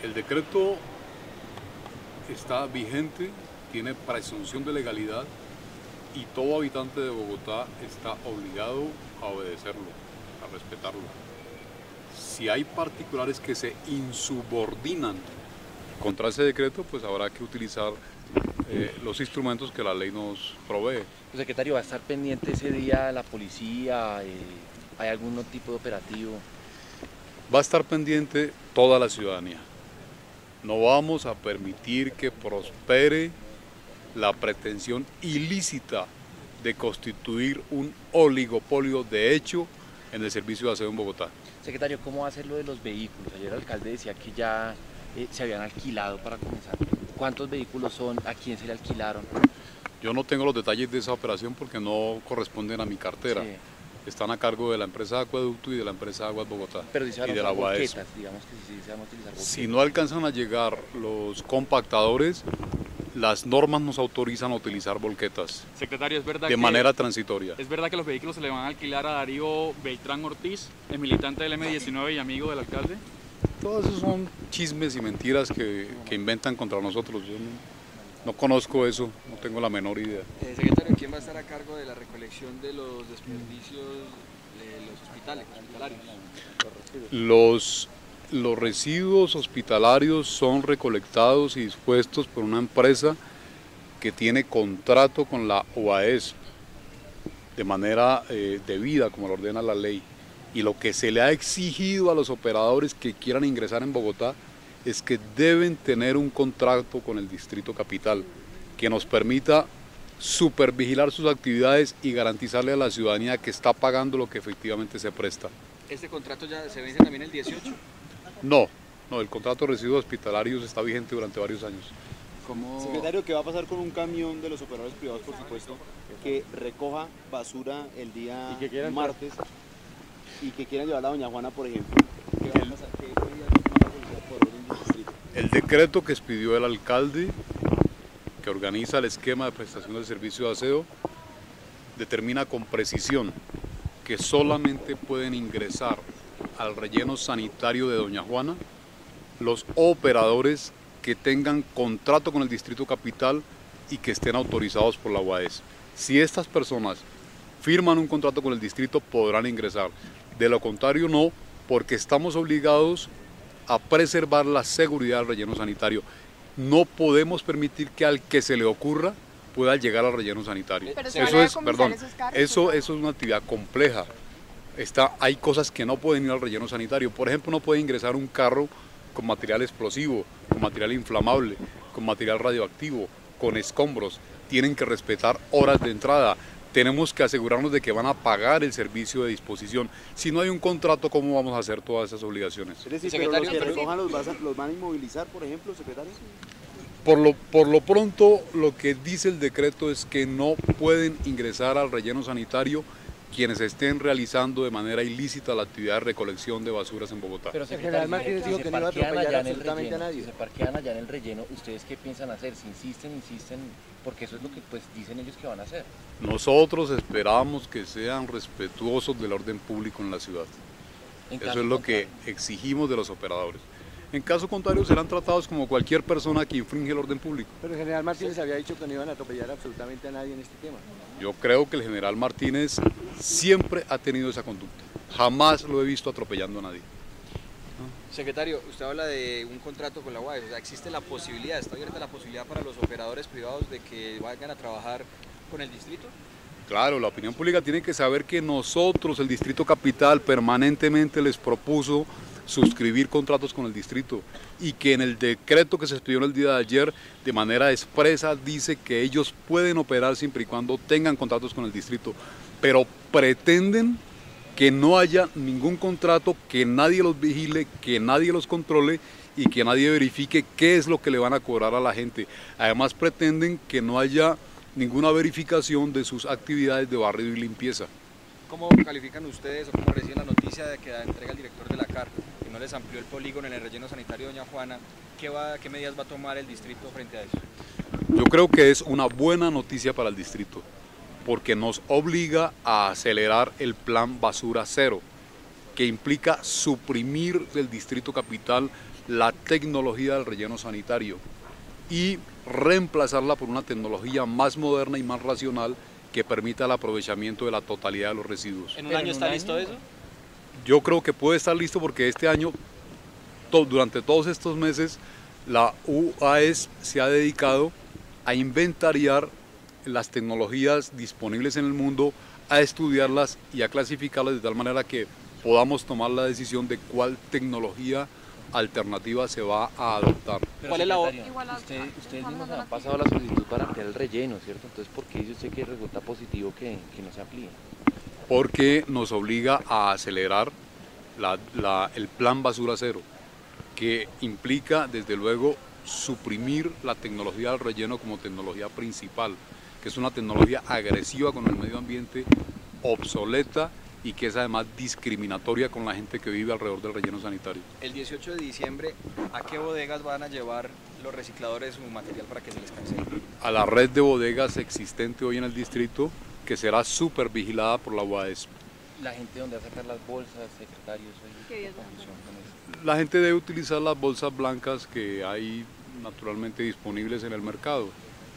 El decreto está vigente, tiene presunción de legalidad y todo habitante de Bogotá está obligado a obedecerlo, a respetarlo. Si hay particulares que se insubordinan contra ese decreto, pues habrá que utilizar los instrumentos que la ley nos provee. Secretario, ¿va a estar pendiente ese día la policía? ¿Hay algún tipo de operativo? Va a estar pendiente toda la ciudadanía. No vamos a permitir que prospere la pretensión ilícita de constituir un oligopolio de hecho en el servicio de aseo en Bogotá. Secretario, ¿cómo va a ser lo de los vehículos? Ayer el alcalde decía que ya se habían alquilado para comenzar. ¿Cuántos vehículos son? ¿A quién se le alquilaron? Yo no tengo los detalles de esa operación porque no corresponden a mi cartera. Sí. Están a cargo de la empresa Acueducto y de la empresa Aguas Bogotá. Pero dice y de la UAS. digamos que sí se van a utilizar boquetas. Si no alcanzan a llegar los compactadores, las normas nos autorizan a utilizar volquetas. Secretario, ¿es verdad de manera transitoria. ¿Es verdad que los vehículos se le van a alquilar a Darío Beltrán Ortiz, el militante del M19 y amigo del alcalde? Todos esos son chismes y mentiras que inventan contra nosotros. Yo no conozco eso, no tengo la menor idea. Secretario, ¿quién va a estar a cargo de la recolección de los desperdicios de los hospitalarios? Los residuos hospitalarios son recolectados y dispuestos por una empresa que tiene contrato con la UAS de manera debida, como lo ordena la ley. Y lo que se le ha exigido a los operadores que quieran ingresar en Bogotá es que deben tener un contrato con el Distrito Capital que nos permita supervigilar sus actividades y garantizarle a la ciudadanía que está pagando lo que efectivamente se presta. ¿Este contrato ya se vence también el 18? No, el contrato de residuos hospitalarios está vigente durante varios años. Secretario, ¿qué va a pasar con un camión de los operadores privados, por supuesto, que recoja basura el día martes y que quieran llevarla a Doña Juana, por ejemplo? ¿Qué va a pasar? ¿Qué medidas va a tomar la policía por orden del distrito? El decreto que expidió el alcalde, que organiza el esquema de prestación del servicio de aseo, determina con precisión que solamente pueden ingresar al relleno sanitario de Doña Juana los operadores que tengan contrato con el Distrito Capital y que estén autorizados por la UAS. Si estas personas firman un contrato con el distrito, podrán ingresar. De lo contrario, no, porque estamos obligados a preservar la seguridad del relleno sanitario. No podemos permitir que al que se le ocurra pueda llegar al relleno sanitario. Eso es una actividad compleja. Hay cosas que no pueden ir al relleno sanitario. Por ejemplo, no puede ingresar un carro con material explosivo, con material inflamable, con material radioactivo, con escombros. Tienen que respetar horas de entrada. Tenemos que asegurarnos de que van a pagar el servicio de disposición. Si no hay un contrato, ¿cómo vamos a hacer todas esas obligaciones? Es decir, pero los que recojan los van a inmovilizar, por ejemplo, secretario. Por lo pronto, lo que dice el decreto es que no pueden ingresar al relleno sanitario quienes estén realizando de manera ilícita la actividad de recolección de basuras en Bogotá. Pero secretario, si se parquean allá en el relleno, ¿ustedes qué piensan hacer? Si insisten, porque eso es lo que pues dicen ellos que van a hacer. Nosotros esperamos que sean respetuosos del orden público en la ciudad. Eso es lo que exigimos de los operadores. En caso contrario, serán tratados como cualquier persona que infringe el orden público. Pero el general Martínez había dicho que no iban a atropellar absolutamente a nadie en este tema. Yo creo que el general Martínez siempre ha tenido esa conducta. Jamás lo he visto atropellando a nadie. Secretario, usted habla de un contrato con la UAS, o sea, existe la posibilidad, está abierta la posibilidad para los operadores privados de que vayan a trabajar con el distrito. Claro, la opinión pública tiene que saber que nosotros, el Distrito Capital, permanentemente les propuso suscribir contratos con el distrito y que en el decreto que se expidió en el día de ayer de manera expresa dice que ellos pueden operar siempre y cuando tengan contratos con el distrito, pero pretenden que no haya ningún contrato, que nadie los vigile, que nadie los controle y que nadie verifique qué es lo que le van a cobrar a la gente. Además pretenden que no haya ninguna verificación de sus actividades de barrido y limpieza. ¿Cómo califican ustedes o cómo reciben la noticia de que entrega el director de la CAR, que no les amplió el polígono en el relleno sanitario de Doña Juana? ¿Qué medidas va a tomar el distrito frente a eso? Yo creo que es una buena noticia para el distrito, porque nos obliga a acelerar el plan Basura Cero, que implica suprimir del Distrito Capital la tecnología del relleno sanitario y reemplazarla por una tecnología más moderna y más racional que permita el aprovechamiento de la totalidad de los residuos. ¿En un año está listo eso? Yo creo que puede estar listo porque este año, durante todos estos meses, la UAS se ha dedicado a inventariar las tecnologías disponibles en el mundo, a estudiarlas y a clasificarlas de tal manera que podamos tomar la decisión de cuál tecnología alternativa se va a adoptar. ¿Cuál es la ustedes mismos han pasado la solicitud para ampliar el relleno, ¿cierto? Entonces, ¿por qué dice usted que resulta positivo que no se amplíe? Porque nos obliga a acelerar el plan basura cero, que implica desde luego suprimir la tecnología del relleno como tecnología principal, que es una tecnología agresiva con el medio ambiente, obsoleta y que es además discriminatoria con la gente que vive alrededor del relleno sanitario. El 18 de diciembre, ¿a qué bodegas van a llevar los recicladores su material para que se les cancele? A la red de bodegas existente hoy en el distrito, que será súper vigilada por la UAS. ¿La gente dónde va a sacar las bolsas, secretarios? La gente debe utilizar las bolsas blancas que hay naturalmente disponibles en el mercado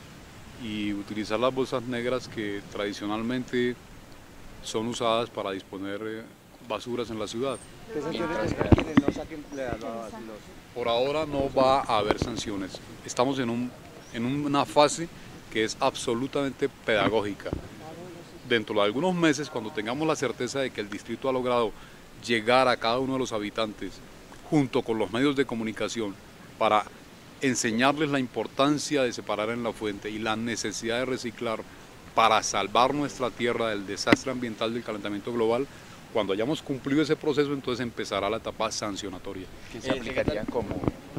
y utilizar las bolsas negras que tradicionalmente son usadas para disponer basuras en la ciudad. ¿Qué sanciones para quienes no saquen Por ahora no va a haber sanciones. Estamos en una fase que es absolutamente pedagógica. Dentro de algunos meses, cuando tengamos la certeza de que el distrito ha logrado llegar a cada uno de los habitantes, junto con los medios de comunicación, para enseñarles la importancia de separar en la fuente y la necesidad de reciclar para salvar nuestra tierra del desastre ambiental del calentamiento global, cuando hayamos cumplido ese proceso, entonces empezará la etapa sancionatoria. ¿Qué se aplicaría como?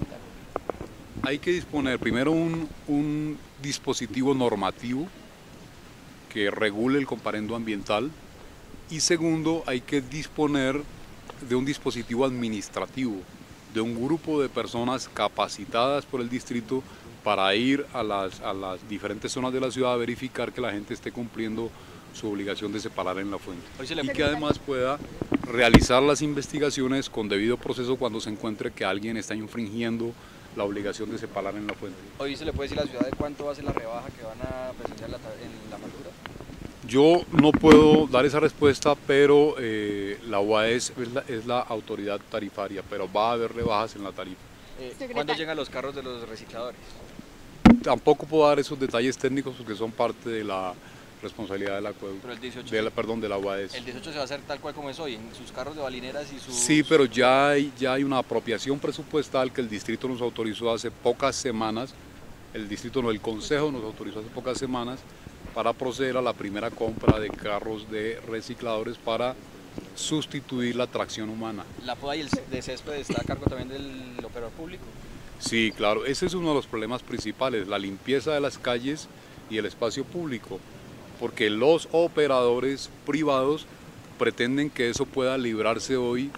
Hay que disponer primero un dispositivo normativo que regule el comparendo ambiental y segundo hay que disponer de un dispositivo administrativo, de un grupo de personas capacitadas por el distrito para ir a las diferentes zonas de la ciudad a verificar que la gente esté cumpliendo su obligación de separar en la fuente y que además pueda realizar las investigaciones con debido proceso cuando se encuentre que alguien está infringiendo la obligación de separar en la fuente. ¿Hoy se le puede decir a la ciudad de cuánto va a ser la rebaja que van a presenciar en la factura? Yo no puedo dar esa respuesta, pero la UAS es la autoridad tarifaria, pero va a haber rebajas en la tarifa. ¿Cuándo llegan los carros de los recicladores? Tampoco puedo dar esos detalles técnicos porque son parte de la responsabilidad del acueducto, pero el 18 de la UAS. El 18 se va a hacer tal cual como es hoy, en sus carros de balineras y sus... Sí, pero ya hay una apropiación presupuestal que el distrito nos autorizó hace pocas semanas, el Consejo nos autorizó hace pocas semanas para proceder a la primera compra de carros de recicladores para sustituir la tracción humana. ¿La poda y el de césped está a cargo también del operador público? Sí, claro, ese es uno de los problemas principales, la limpieza de las calles y el espacio público, porque los operadores privados pretenden que eso pueda librarse hoy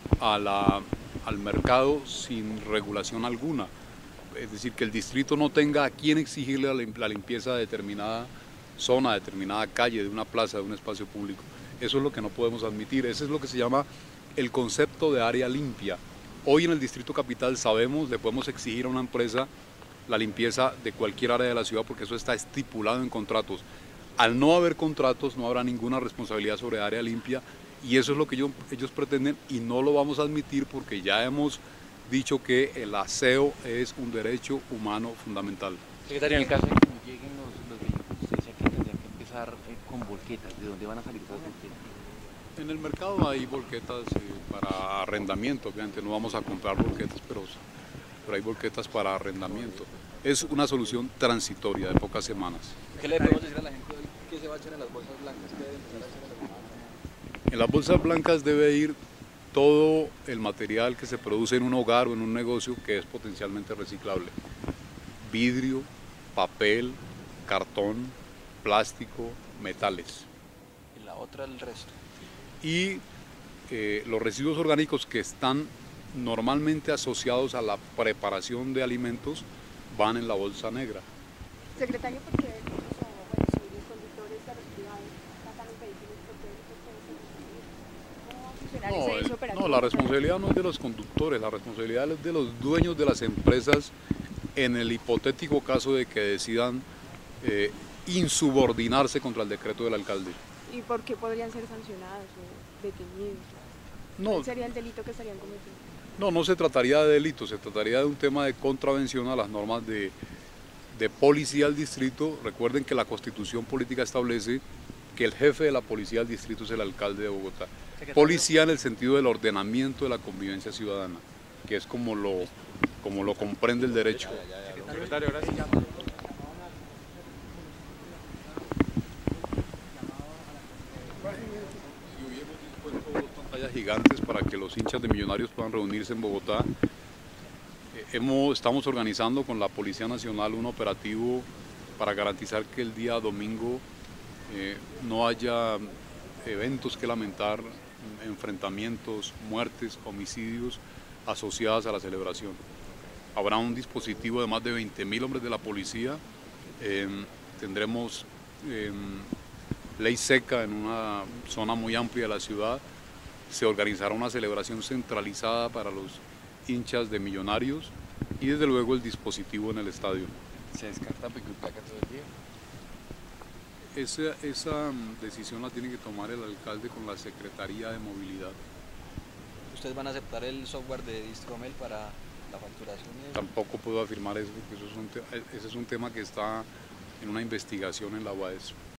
al mercado sin regulación alguna. Es decir, que el distrito no tenga a quién exigirle la limpieza de determinada zona, de determinada calle, de una plaza, de un espacio público. Eso es lo que no podemos admitir, eso es lo que se llama el concepto de área limpia. Hoy en el Distrito Capital sabemos, le podemos exigir a una empresa la limpieza de cualquier área de la ciudad porque eso está estipulado en contratos. Al no haber contratos no habrá ninguna responsabilidad sobre área limpia y eso es lo que ellos pretenden y no lo vamos a admitir porque ya hemos dicho que el aseo es un derecho humano fundamental. Secretario, en el caso de que no lleguen los vehículos, usted decía que tendría que empezar con volquetas. ¿De dónde van a salir esas volquetas? En el mercado hay volquetas para arrendamiento, obviamente no vamos a comprar volquetas, pero hay volquetas para arrendamiento. Es una solución transitoria de pocas semanas. ¿Qué le podemos decir a la gente hoy que se va a echar en las bolsas blancas? ¿Qué debe empezar a hacer en las bolsas blancas? En las bolsas blancas debe ir todo el material que se produce en un hogar o en un negocio que es potencialmente reciclable. Vidrio, papel, cartón, plástico, metales. Y la otra el resto. Y los residuos orgánicos que están normalmente asociados a la preparación de alimentos van en la bolsa negra. Secretario, ¿por qué si los conductores de los privados sacan los vehículos? ¿Cómo va a funcionar ese operativo? No, la responsabilidad no es de los conductores, la responsabilidad es de los dueños de las empresas en el hipotético caso de que decidan insubordinarse contra el decreto del alcalde. ¿Y por qué podrían ser sancionados o detenidos? No, ¿Cuál sería el delito que estarían cometiendo? no se trataría de delito, se trataría de un tema de contravención a las normas de policía al distrito. Recuerden que la Constitución política establece que el jefe de la policía del distrito es el alcalde de Bogotá. Policía en el sentido del ordenamiento de la convivencia ciudadana, que es como lo comprende el derecho. Secretario, gracias. Y hoy hemos dispuesto dos pantallas gigantes para que los hinchas de Millonarios puedan reunirse en Bogotá. Estamos organizando con la Policía Nacional un operativo para garantizar que el día domingo no haya eventos que lamentar, enfrentamientos, muertes, homicidios asociadas a la celebración. Habrá un dispositivo de más de 20.000 hombres de la policía, tendremos ley seca en una zona muy amplia de la ciudad, se organizará una celebración centralizada para los hinchas de Millonarios y desde luego el dispositivo en el estadio. ¿Se descarta pico y placa todo el día? Esa decisión la tiene que tomar el alcalde con la Secretaría de Movilidad. ¿Ustedes van a aceptar el software de Distromel para la facturación? Tampoco puedo afirmar eso porque ese es un tema que está en una investigación en la UAS.